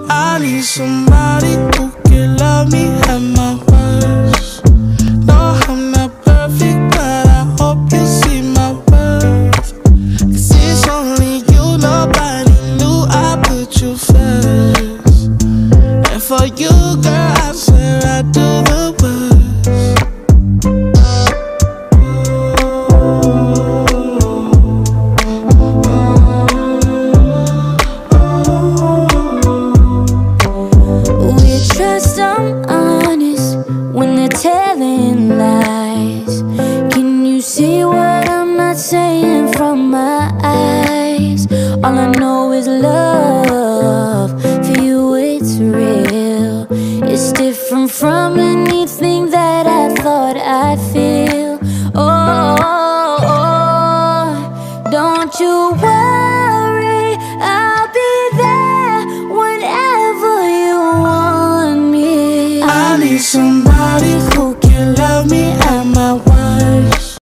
I need somebody who can love me at my worst. No, I'm not perfect, but I hope you see my worth. 'Cause it's only you, nobody knew I put you first. And for you, girl, I swear I do the worst. Telling lies. Can you see what I'm not saying from my eyes? All I know is love. For you it's real. It's different from anything that I thought I'd feel. Oh, don't you worry, I'll be there whenever you want me. I need somebody who can love me